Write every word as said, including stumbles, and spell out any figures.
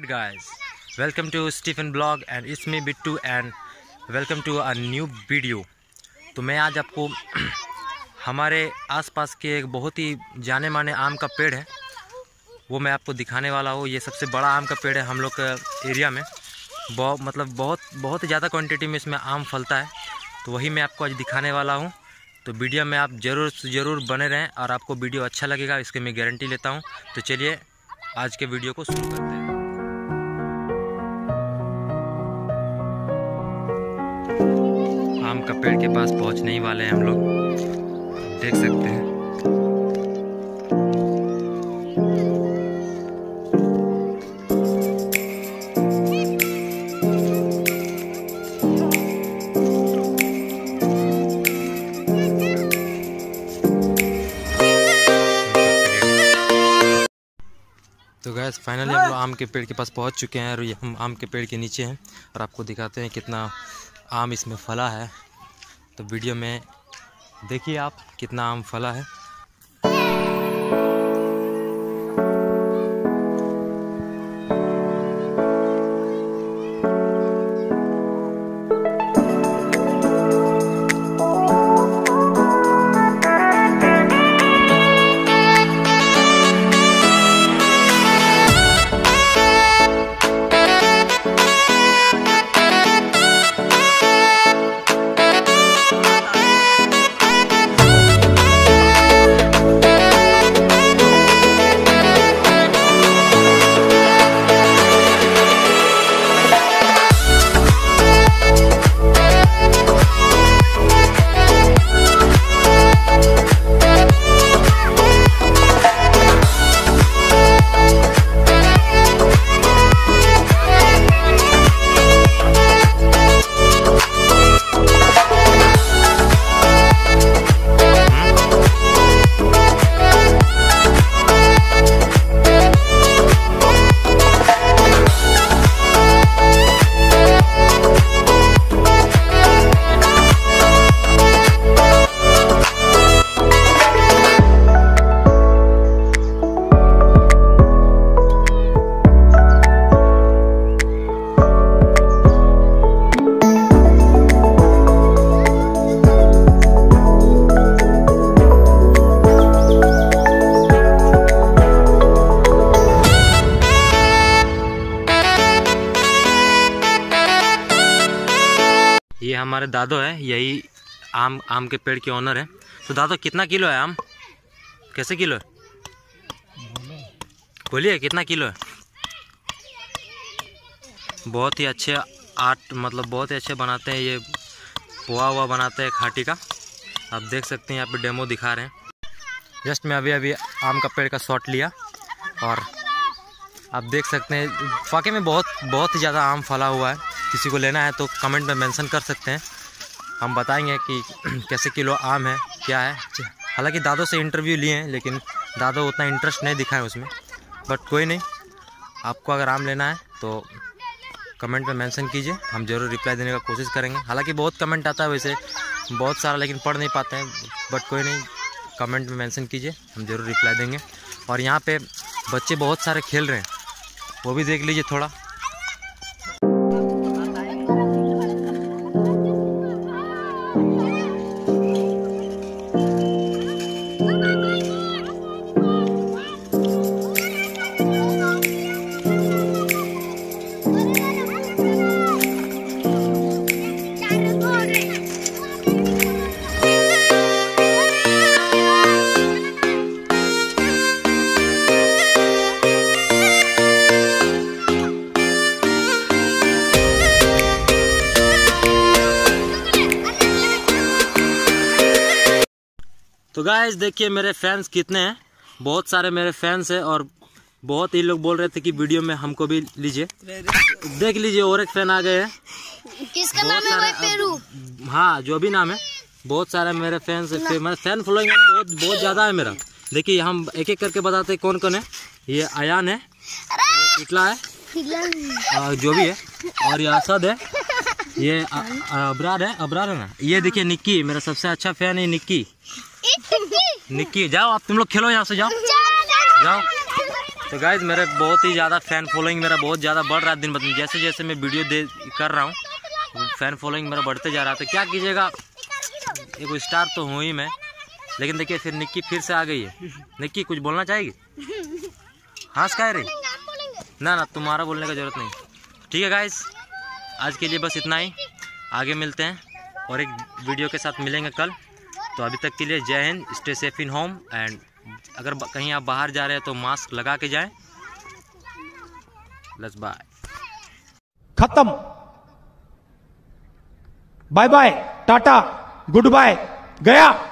guys, welcome to Stephen Blog and it's me Bittu and welcome to a new video। तो मैं आज आपको हमारे आसपास के एक बहुत ही जाने माने आम का पेड़ है वो मैं आपको दिखाने वाला हूँ। ये सबसे बड़ा आम का पेड़ है हम लोग के एरिया में। बहुत मतलब बहुत बहुत ज़्यादा क्वांटिटी में इसमें आम फलता है, तो वही मैं आपको आज दिखाने वाला हूँ। तो वीडियो में आप ज़रूर ज़रूर बने रहें और आपको वीडियो अच्छा लगेगा, इसके मैं गारंटी लेता हूँ। तो चलिए आज के वीडियो को शुरू करते हैं। आम का पेड़ के पास पहुँचने ही वाले हैं हम लोग, देख सकते हैं। तो गैस फाइनली हम लोग आम के पेड़ के पास पहुंच चुके हैं और ये हम आम के पेड़ के नीचे हैं और आपको दिखाते हैं कितना आम इसमें फला है। तो वीडियो में देखिए आप कितना आम फला है। ये हमारे दादो है, यही आम आम के पेड़ के ओनर है। तो दादो कितना किलो है आम, कैसे किलो है बोलिए, कितना किलो है? बहुत ही अच्छे आर्ट मतलब बहुत ही अच्छे बनाते हैं, ये पोहा हुआ बनाते हैं खाटी का। आप देख सकते हैं यहाँ पे डेमो दिखा रहे हैं। जस्ट मैं अभी अभी आम का पेड़ का शॉट लिया और आप देख सकते हैं वाकई में बहुत बहुत ही ज़्यादा आम फला हुआ है। किसी को लेना है तो कमेंट में मेंशन कर सकते हैं, हम बताएंगे कि कैसे किलो आम है क्या है। हालांकि दादो से इंटरव्यू लिए हैं लेकिन दादो उतना इंटरेस्ट नहीं दिखाए उसमें, बट कोई नहीं, आपको अगर आम लेना है तो कमेंट में मेंशन कीजिए, हम ज़रूर रिप्लाई देने का कोशिश करेंगे। हालांकि बहुत कमेंट आता है वैसे बहुत सारा, लेकिन पढ़ नहीं पाते हैं, बट कोई नहीं, कमेंट में मेंशन कीजिए, हम ज़रूर रिप्लाई देंगे। और यहाँ पर बच्चे बहुत सारे खेल रहे हैं, वो भी देख लीजिए थोड़ा। तो गाइस देखिए मेरे फैंस कितने हैं, बहुत सारे मेरे फैंस हैं और बहुत ही लोग बोल रहे थे कि वीडियो में हमको भी लीजिए। देख लीजिए और एक फैन आ गए हैं। किसका नाम है भाई? पेरू। हाँ जो भी नाम है, बहुत सारे मेरे फैंस मेरे फैन फॉलोइंग बहुत बहुत ज़्यादा है मेरा। देखिए हम एक एक करके बताते हैं कौन कौन है। ये अयान है, ये इटला है, जो भी है, और ये असद है, ये अबरार है अबरार है ना। ये देखिए निक्की, मेरा सबसे अच्छा फैन है निक्की। निक्की जाओ आप, तुम लोग खेलो यहाँ से, जाओ जाओ। तो गाइज मेरे बहुत ही ज़्यादा फैन फॉलोइंग मेरा बहुत ज़्यादा बढ़ रहा है दिन ब दिन। जैसे जैसे मैं वीडियो दे कर रहा हूँ फैन फॉलोइंग मेरा बढ़ते जा रहा है। तो क्या कीजिएगा, एक स्टार तो हूँ ही मैं, लेकिन देखिए फिर निक्की फिर से आ गई है। निक्की कुछ बोलना चाहेगी? हंस कह रही? ना ना, तुम्हारा बोलने का जरूरत नहीं। ठीक है गाइस, आज के लिए बस इतना ही। आगे मिलते हैं और एक वीडियो के साथ मिलेंगे कल। तो अभी तक के लिए जय हिंद, stay safe in home and अगर कहीं आप बाहर जा रहे हैं तो मास्क लगा के जाएं। Let's bye. खत्म। Bye bye, ta-ta, goodbye, गया।